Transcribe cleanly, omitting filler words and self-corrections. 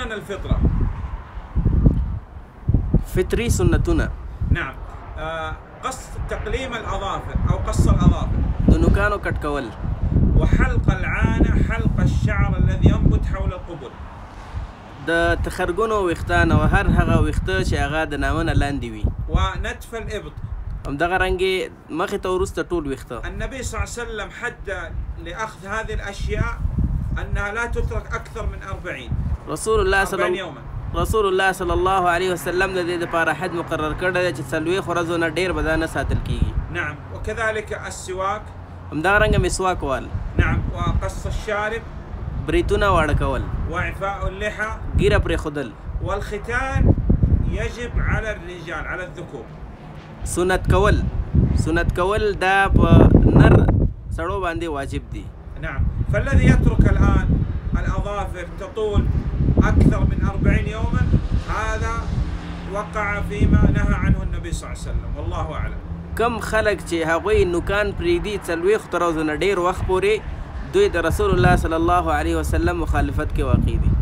سنن الفطرة. فطري سنتنا. نعم. قص تقليم الأظافر أو قص الأظافر. دنوكانو كتكول. وحلق العانة، حلق الشعر الذي ينبت حول القبل. د تخرګونو ویښتان او هر هغه ویښته چې هغه د نامنه لاندې وي. ونتف الإبط. همدغه رنګې مخې ته وروسته ټول ویښته. النبي صلى الله عليه وسلم حد لأخذ هذه الأشياء أنها لا تترك أكثر من 40 يوما. رسول الله صلی الله علیه وسلم د دې لپاره حد مقرر کړی دی چې څلوېښت ورځو نه ډېر به دا نه ساتل کېږي. نعم. وكذلك السواك. همدغه رنګه مسواک وال. نعم. وقص الشارب. بریتونه واړه کول. وإعفاء اللحى. ږیره پرېښودل. والختان يجب على الرجال، على الذكور. سنت کول دا په نر سړو باندې واجب دي. نعم. فالذي يترك الآن الأظافر تطول أكثر من 40 يوما هذا وقع فيما نهى عنه النبي صلى الله عليه وسلم، والله أعلم. کم خلک چې هغوی نوکان پرېږدي څلوېښتو ورځو نه ډېر وخت پورې دوی د رسول الله صلی الله علیه وسلم مخالفت کې واقع دي.